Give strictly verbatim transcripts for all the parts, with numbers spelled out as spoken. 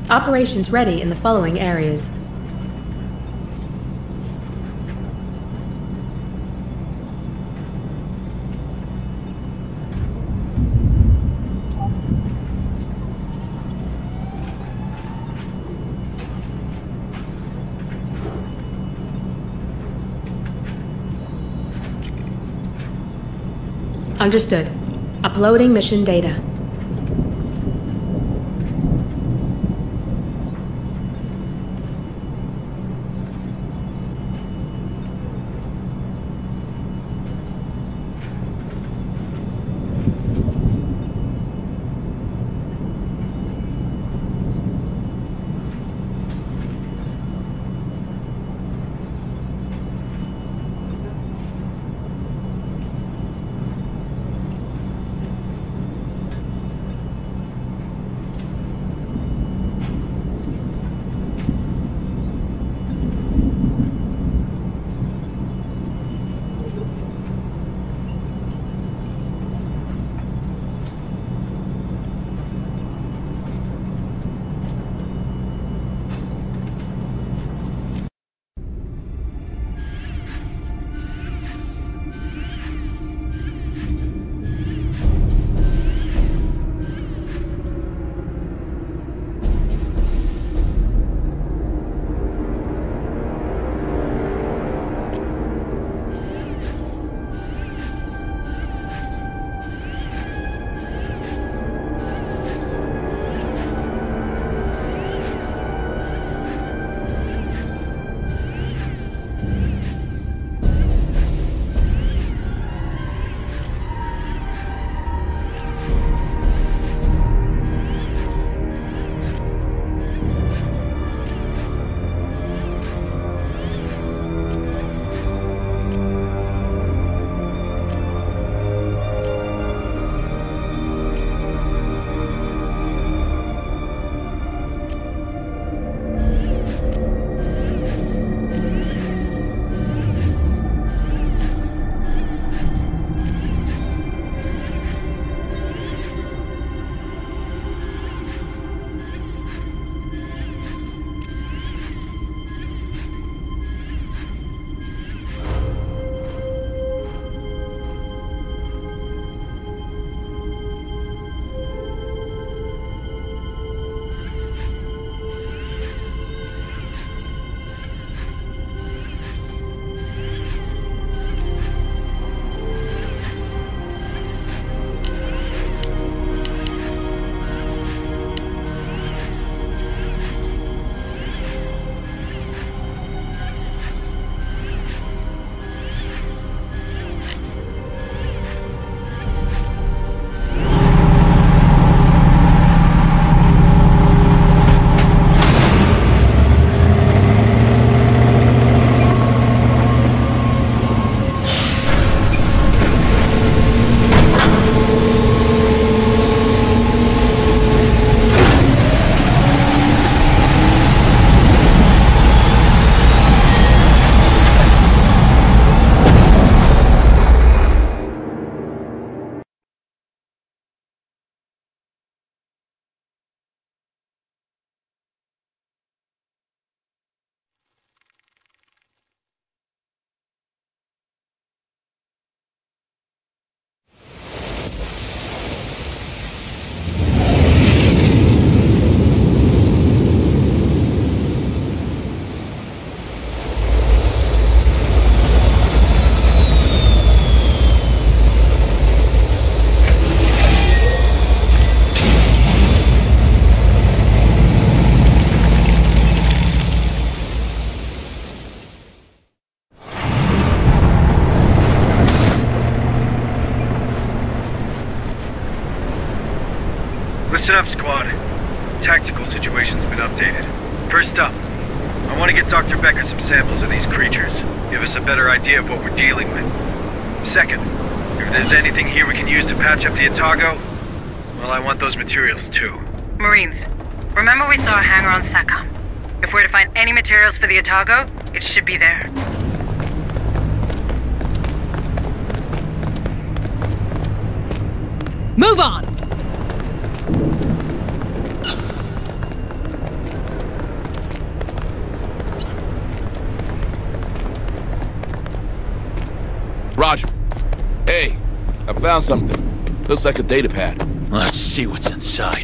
Operations ready in the following areas. Understood. Uploading mission data. Listen up, squad. Tactical situation's been updated. First up, I want to get Doctor Becker some samples of these creatures. Give us a better idea of what we're dealing with. Second, if there's anything here we can use to patch up the Otago, well, I want those materials too. Marines, remember we saw a hangar on SATCOM. If we're to find any materials for the Otago, it should be there. Move on! Roger. Hey, I found something. Looks like a data pad. Let's see what's inside.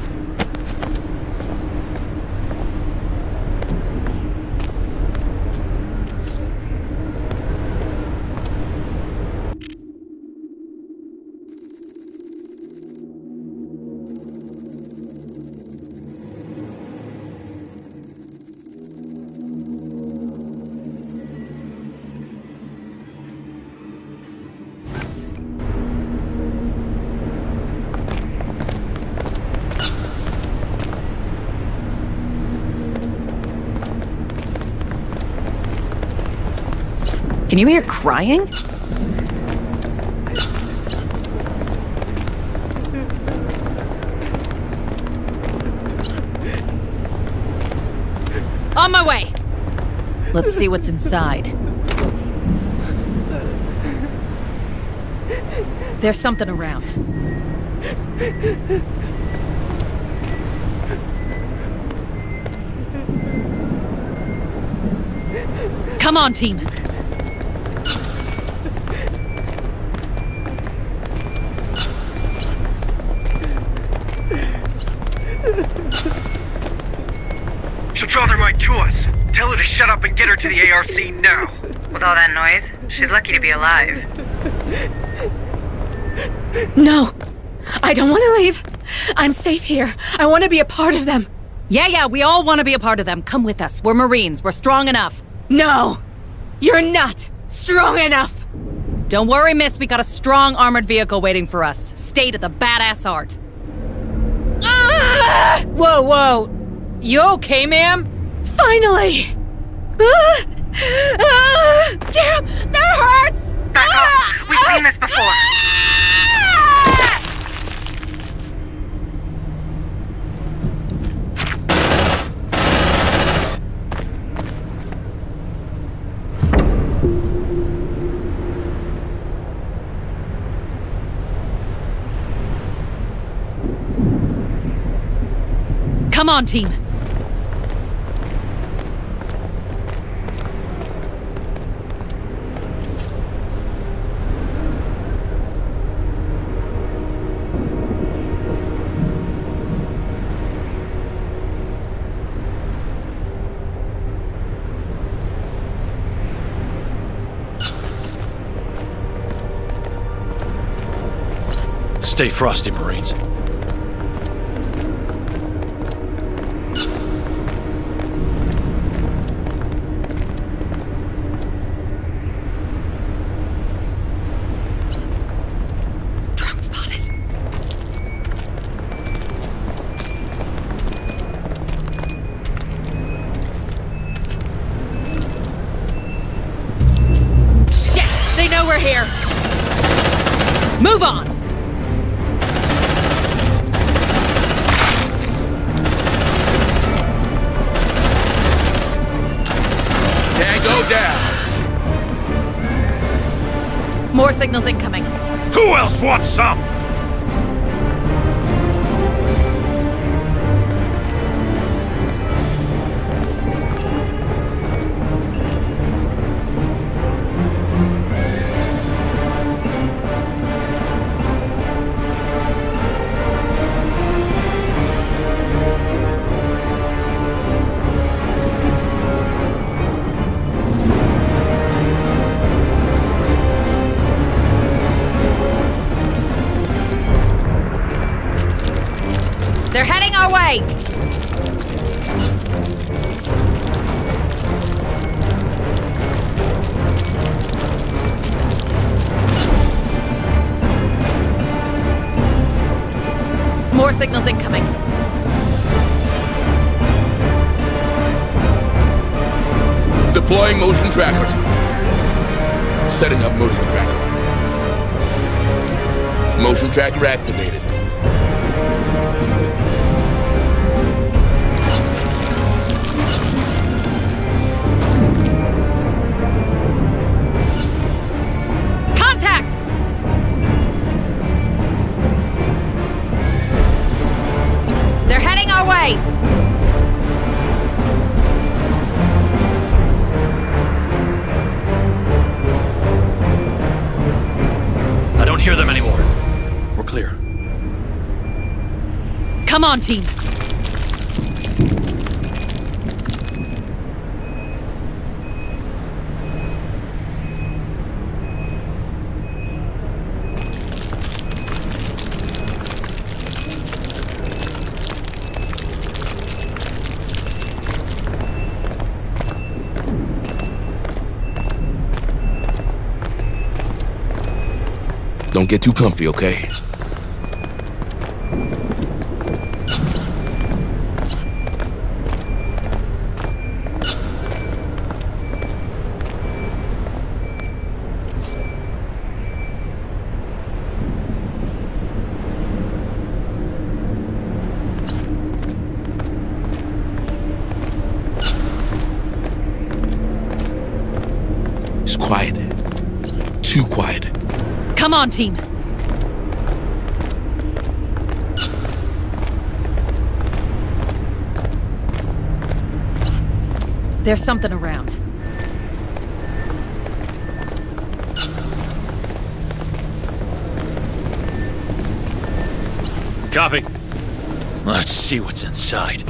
Can you hear crying? On my way! Let's see what's inside. There's something around. Come on, team! She'll draw their mind to us. Tell her to shut up and get her to the A R C now. With all that noise, she's lucky to be alive. No! I don't want to leave. I'm safe here. I want to be a part of them. Yeah, yeah, we all want to be a part of them. Come with us. We're Marines. We're strong enough. No! You're not strong enough! Don't worry, miss. We got a strong armored vehicle waiting for us. Stay to the badass art. Ah! Whoa, whoa. You okay, ma'am? Finally! Ah! Ah! Damn! That hurts! Back Ah! off! We've seen this before. Ah! Come on, team. Stay frosty, Marines. Drone spotted. Shit! They know we're here! Move on! Tango down. More signals incoming. Who else wants some? They're heading our way! More signals incoming. Deploying motion tracker. Setting up motion tracker. Motion tracker activated. Contact! They're heading our way! Come on, team. Don't get too comfy, okay? It's quiet. Too quiet. Come on, team. There's something around. Copy. Let's see what's inside.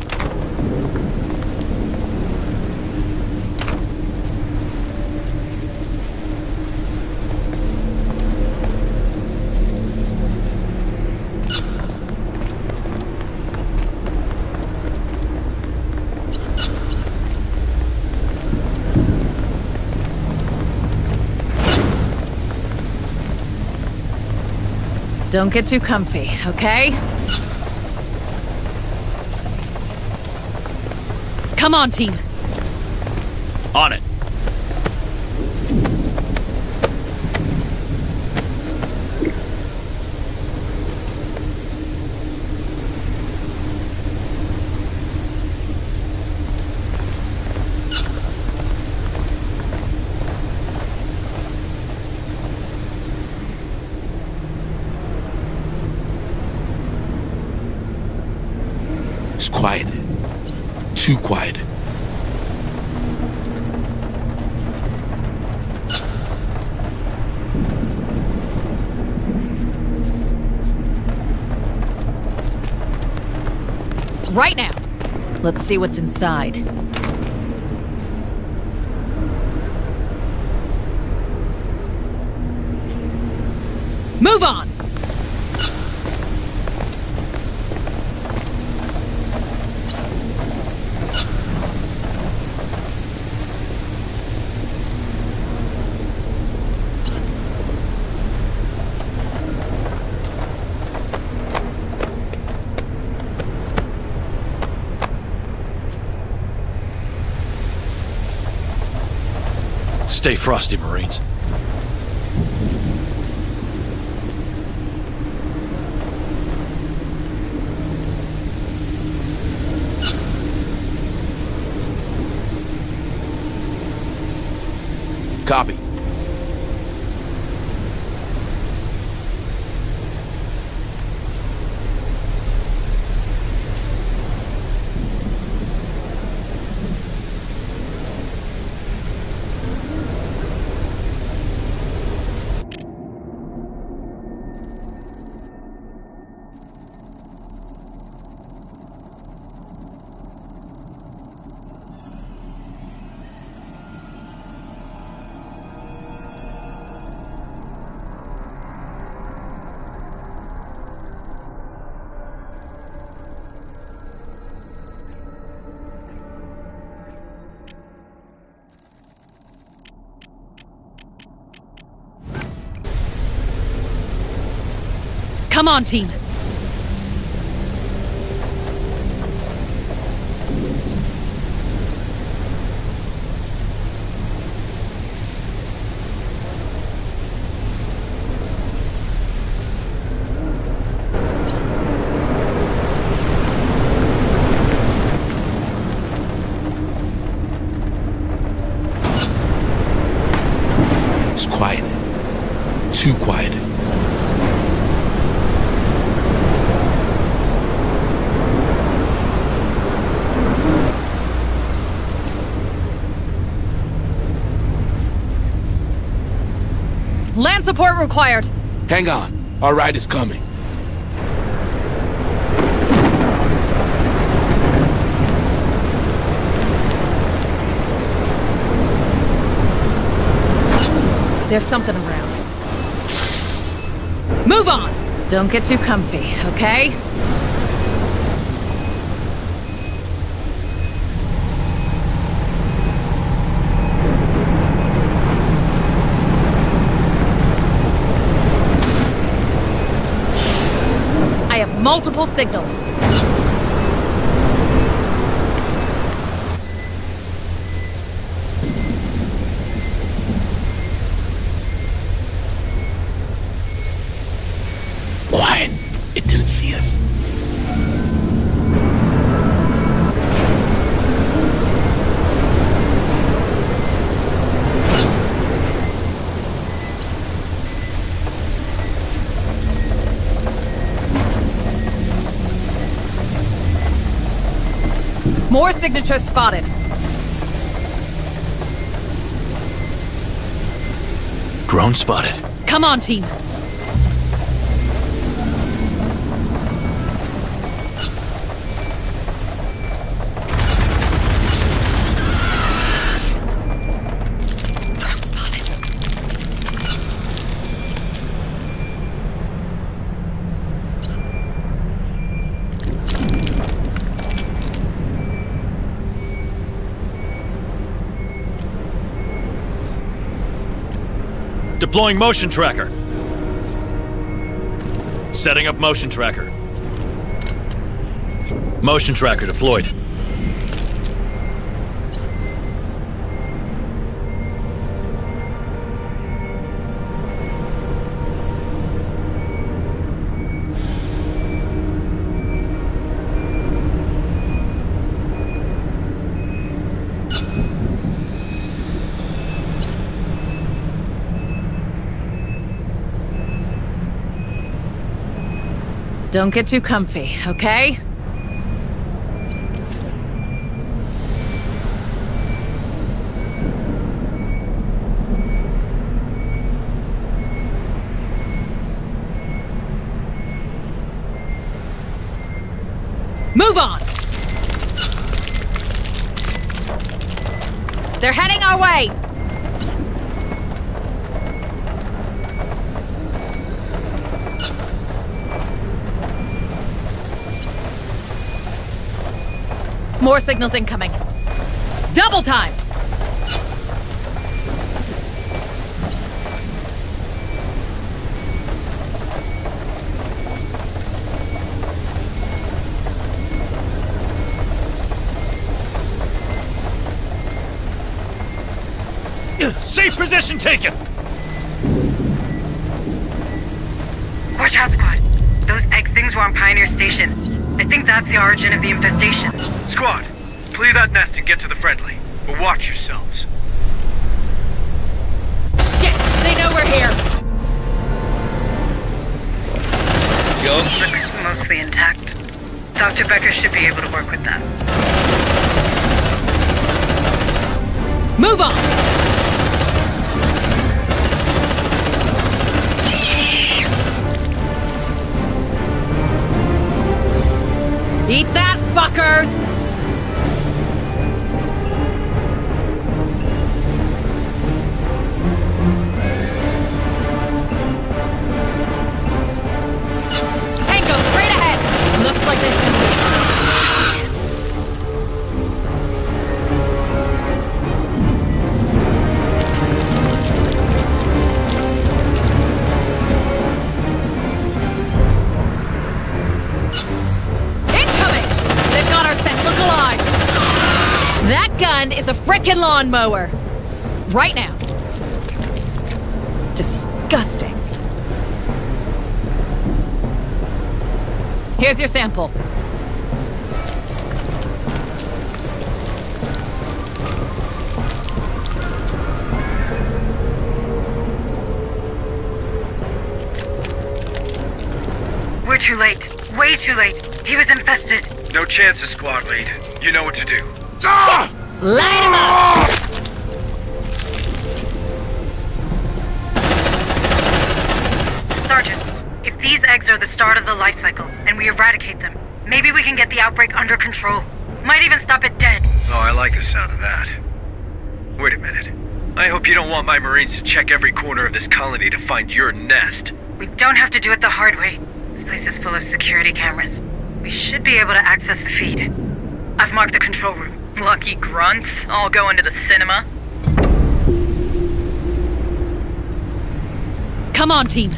Don't get too comfy, okay? Come on, team. On it. It's quiet. Too quiet. Right now. Let's see what's inside. Move on! Stay frosty, Marines. Copy. Come on, team. It's quiet. Too quiet. Land support required. Hang on. Our ride is coming. There's something around. Move on! Don't get too comfy, okay? I have multiple signals. Quiet. It didn't see us. More signatures spotted. Drone spotted. Come on, team. Drone spotted. Deploying motion tracker. Setting up motion tracker. Motion tracker deployed. Don't get too comfy, okay? Move on! They're heading our way! More signals incoming. Double time! Safe position taken! Watch out, squad. Those egg things were on Pioneer Station. I think that's the origin of the infestation. Squad, clear that nest and get to the friendly. But watch yourselves. Shit! They know we're here! Yo. Looks mostly intact. Doctor Becker should be able to work with that. Move on! Eat that, fuckers! Tango, straight ahead! Looks like there's gonna be... That gun is a frickin' lawnmower! Right now. Disgusting. Here's your sample. We're too late. Way too late. He was infested. No chances, squad lead. You know what to do. Shit! Light him up! Sergeant, if these eggs are the start of the life cycle, and we eradicate them, maybe we can get the outbreak under control. Might even stop it dead. Oh, I like the sound of that. Wait a minute. I hope you don't want my Marines to check every corner of this colony to find your nest. We don't have to do it the hard way. This place is full of security cameras. We should be able to access the feed. I've marked the control room. Lucky grunts, all going to the cinema. Come on, team.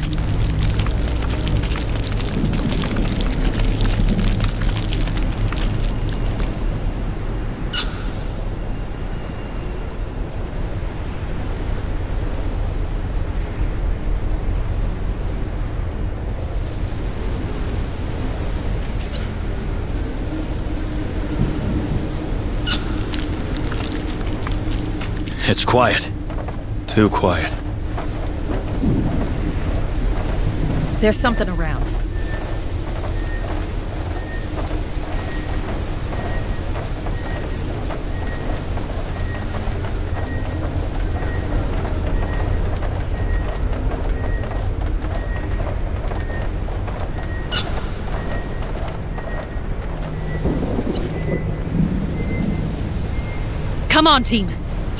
It's quiet. Too quiet. There's something around. Come on, team.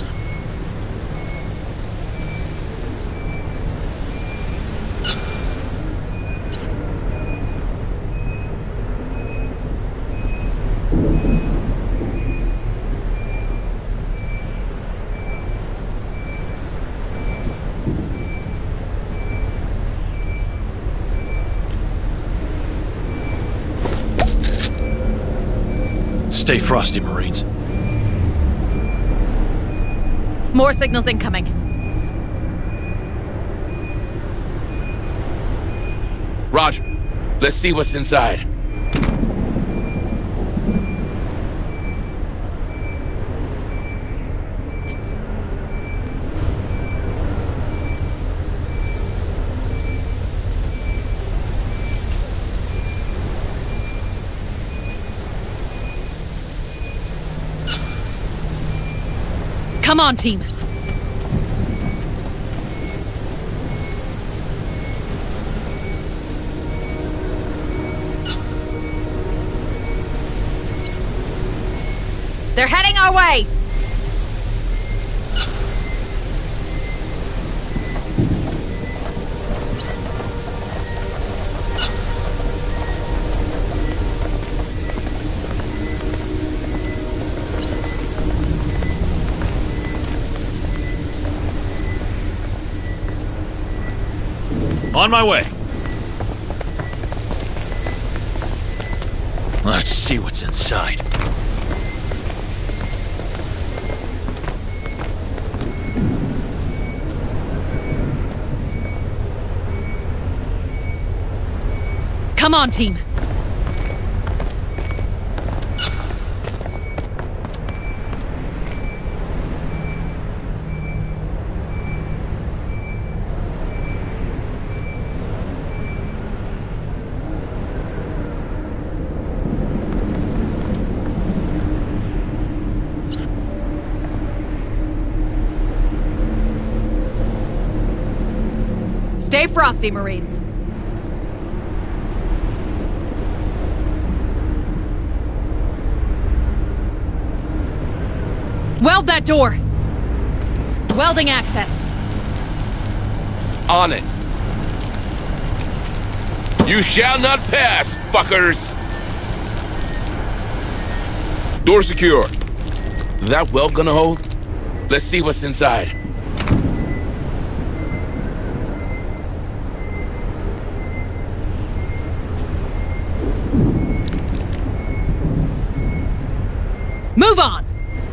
Stay frosty, Marines. More signals incoming. Roger. Let's see what's inside. Come on, team. They're heading our way! On my way. Let's see what's inside. Come on, team. Stay frosty, Marines. Weld that door! Welding access. On it. You shall not pass, fuckers! Door secure. That weld gonna hold? Let's see what's inside. Move on!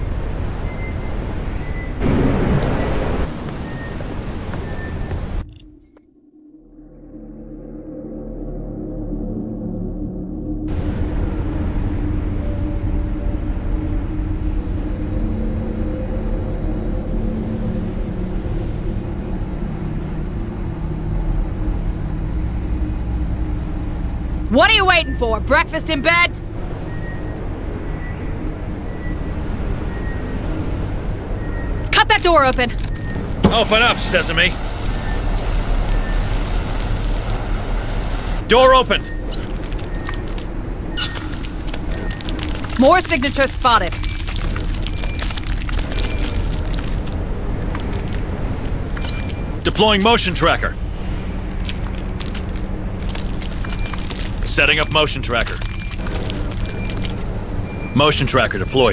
What are you waiting for? Breakfast in bed? Cut that door open! Open up, Sesame. Door opened. More signatures spotted. Deploying motion tracker. Setting up motion tracker. Motion tracker deployed.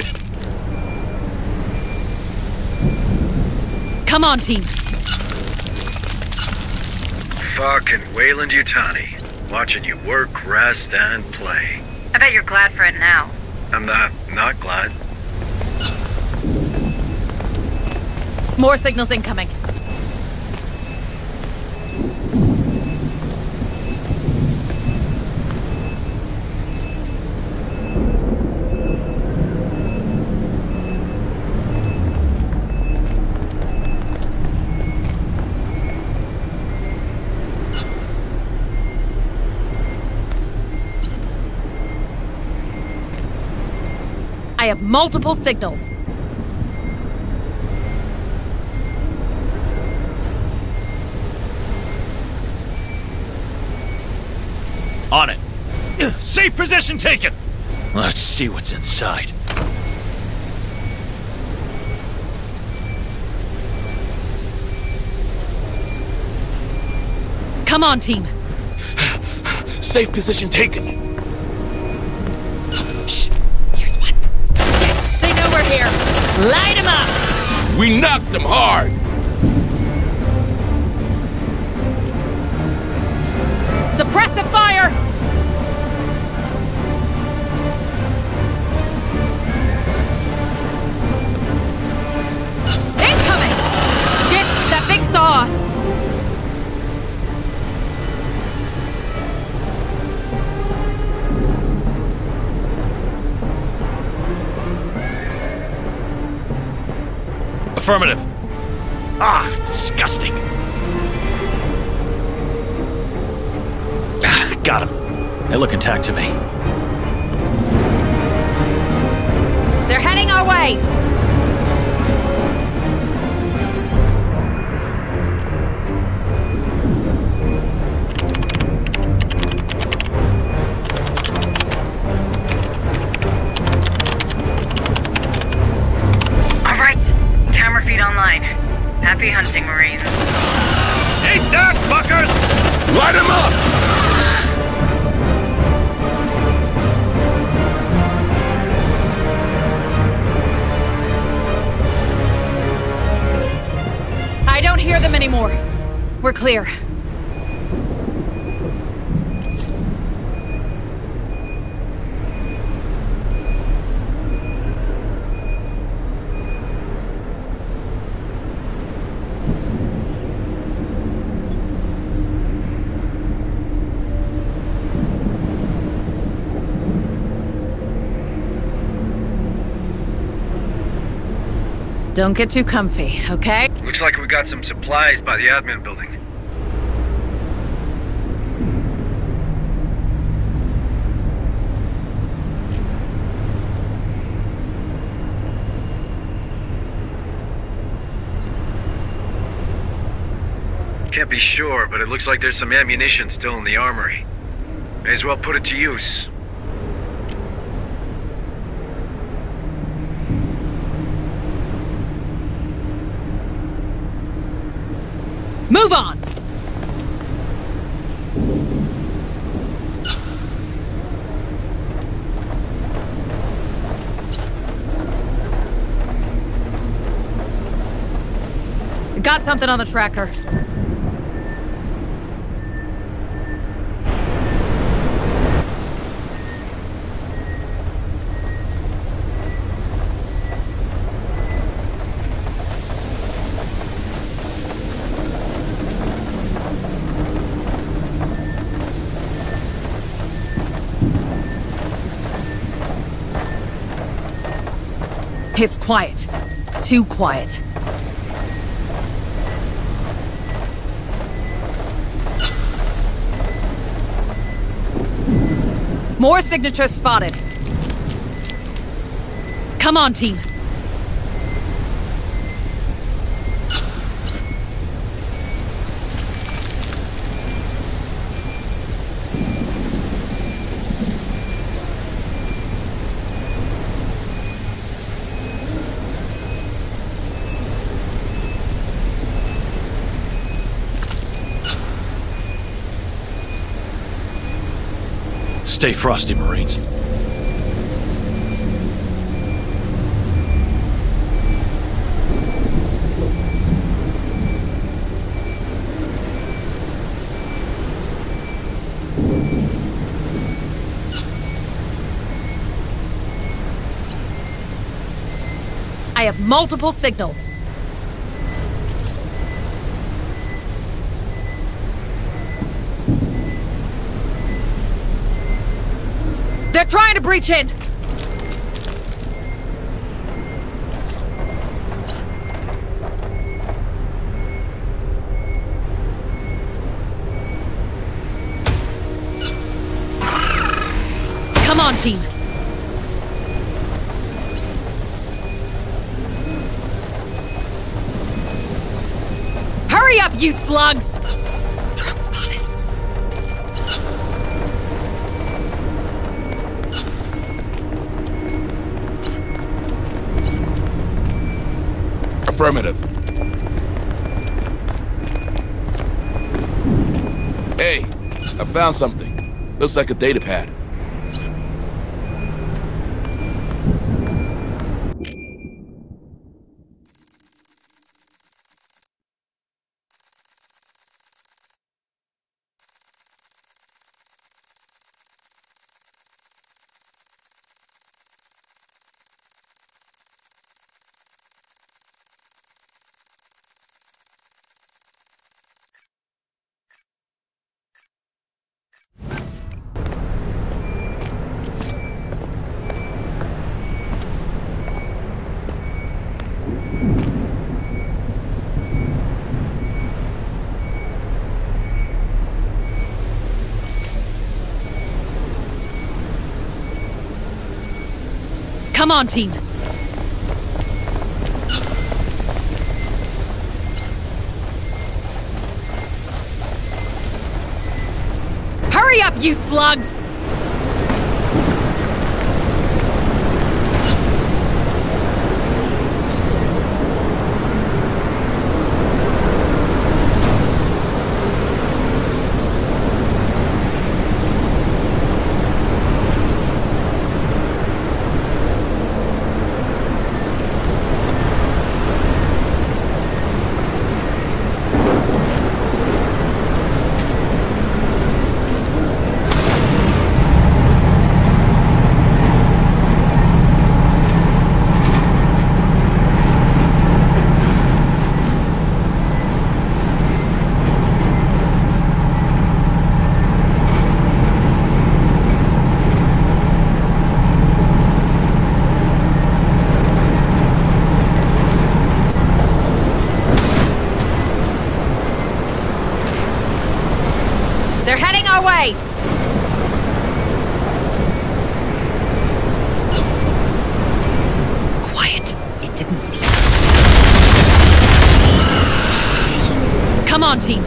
Come on, team. Fucking Weyland-Yutani. Watching you work, rest, and play. I bet you're glad for it now. I'm not, not glad. More signals incoming. I have multiple signals. On it. Safe position taken. Let's see what's inside. Come on, team. Safe position taken. Here's one. Shit! They know we're here. Light them up! We knocked them hard. Suppressive fire! Incoming! Shit! That thing saw us! Affirmative. Ah, disgusting. Ah, got him. They look intact to me. They're heading our way! All right, camera feed online. Happy hunting, Marines. Eat that, fuckers! Light them up! I don't hear them anymore. We're clear. Don't get too comfy, okay? Looks like we got some supplies by the admin building. Can't be sure, but it looks like there's some ammunition still in the armory. May as well put it to use. Move on! Got something on the tracker. It's quiet. Too quiet. More signatures spotted. Come on, team. Stay frosty, Marines. I have multiple signals. They're trying to breach in! Come on, team. Hurry up, you slugs! Drone spotted. Affirmative. Hey, I found something. Looks like a data pad. Come on, team. Hurry up, you slugs! They're heading our way! Quiet. It didn't see us. Come on, team.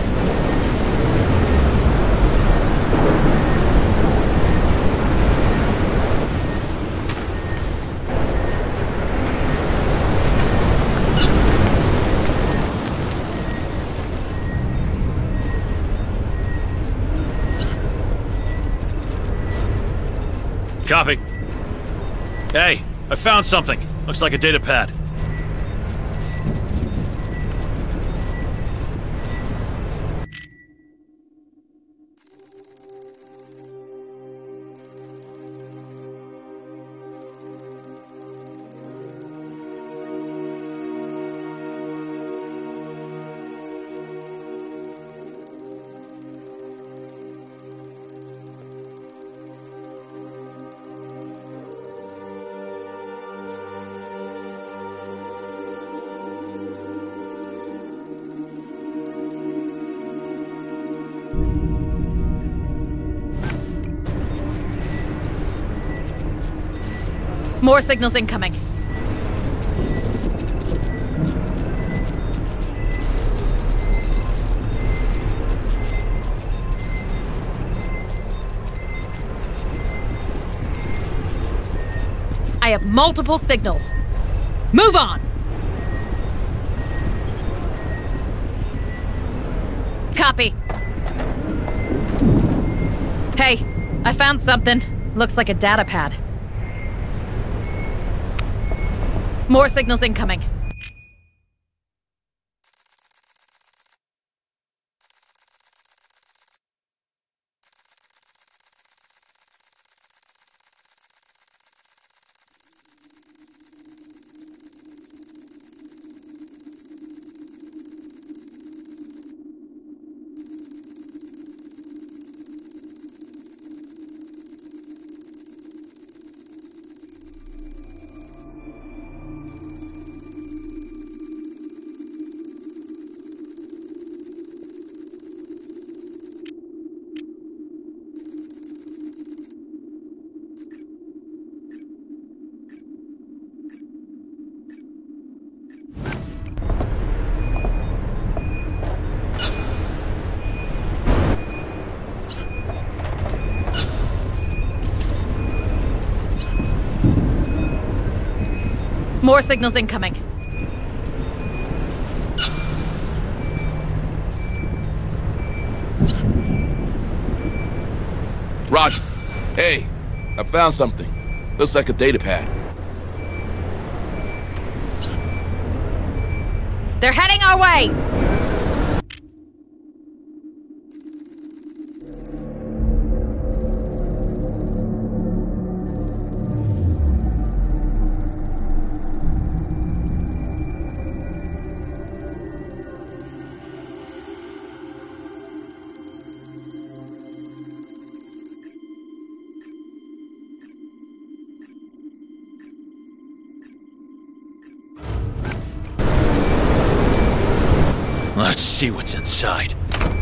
Copy. Hey, I found something. Looks like a data pad. More signals incoming. I have multiple signals. Move on! Copy. Hey, I found something. Looks like a data pad. More signals incoming. More signals incoming. Roger. Hey, I found something. Looks like a data pad. They're heading our way! Let's see what's inside.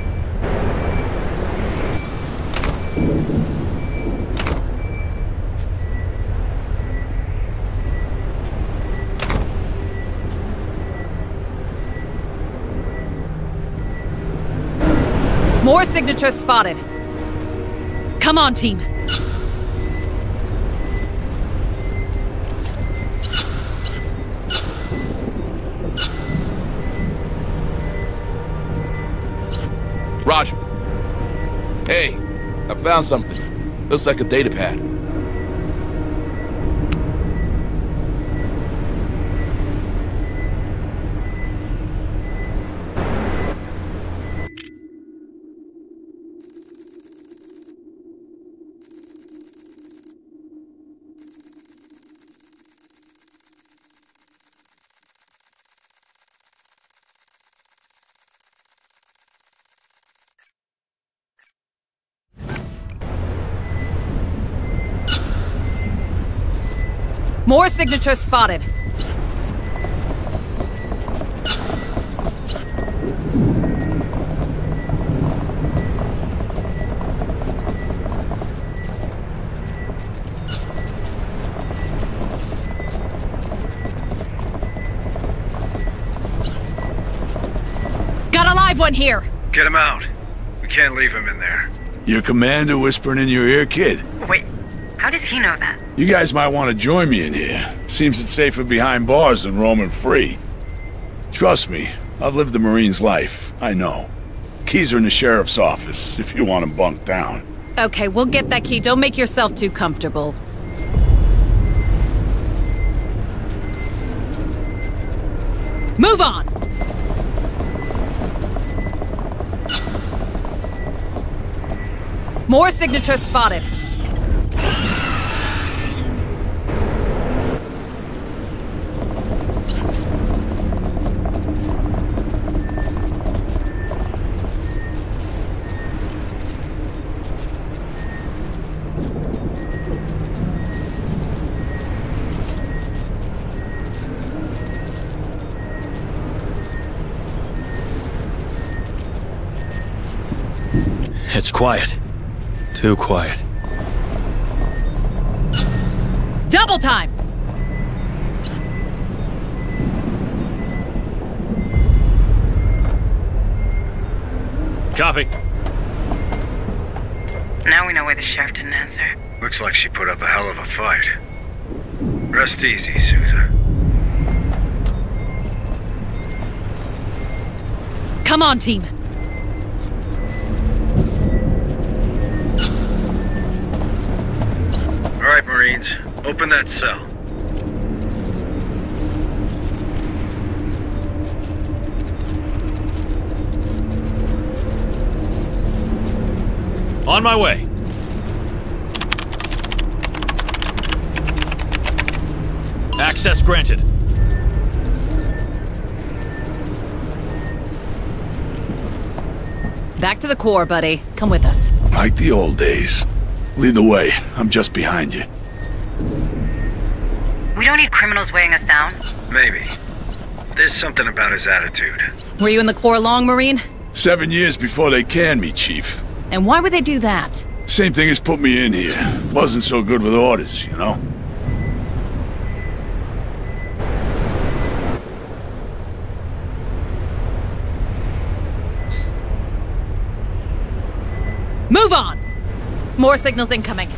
More signatures spotted. Come on, team. Roger. Hey, I found something. Looks like a data pad. More signatures spotted. Got a live one here. Get him out. We can't leave him in there. Your commander whispering in your ear, kid? Wait, how does he know that? You guys might want to join me in here. Seems it's safer behind bars than roaming free. Trust me, I've lived the Marine's life. I know. Keys are in the sheriff's office, if you want them bunked down. Okay, we'll get that key. Don't make yourself too comfortable. Move on! More signatures spotted. It's quiet. Too quiet. Double time! Copy. Now we know why the sheriff didn't answer. Looks like she put up a hell of a fight. Rest easy, Sousa. Come on, team. Alright, Marines. Open that cell. On my way. Access granted. Back to the core, buddy. Come with us. Like the old days. Lead the way. I'm just behind you. We don't need criminals weighing us down. Maybe. There's something about his attitude. Were you in the core long, Marine? Seven years before they canned me, Chief. And why would they do that? Same thing as put me in here. Wasn't so good with orders, you know? Move on! More signals incoming.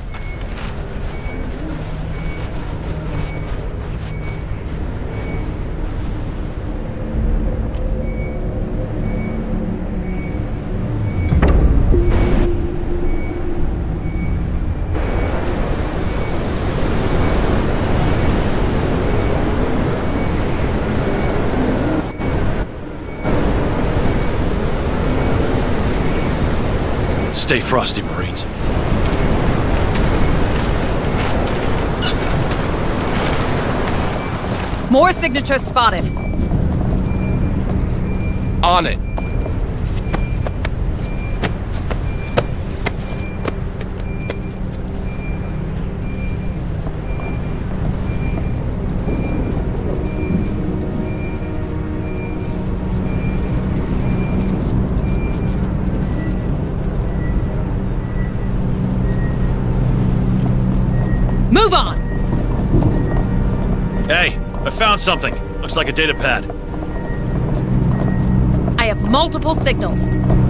Stay frosty, Marines. More signatures spotted. On it. Move on! Hey, I found something. Looks like a data pad. I have multiple signals.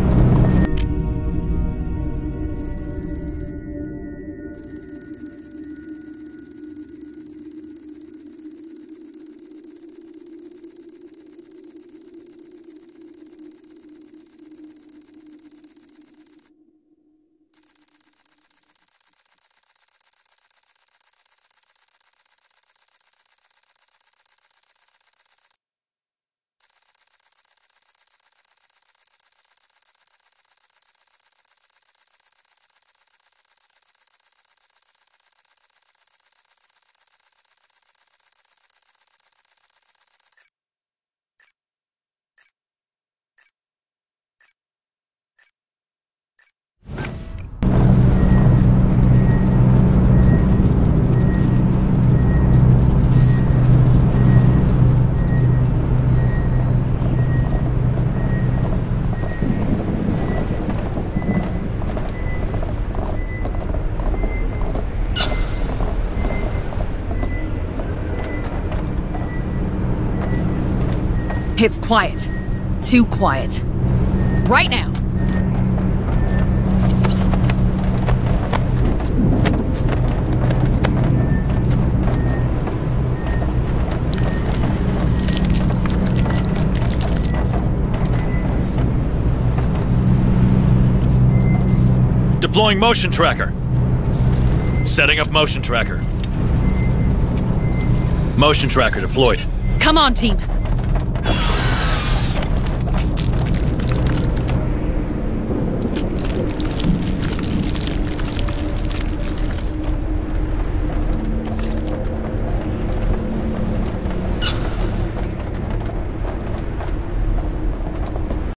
It's quiet. Too quiet. Right now! Deploying motion tracker. Setting up motion tracker. Motion tracker deployed. Come on, team.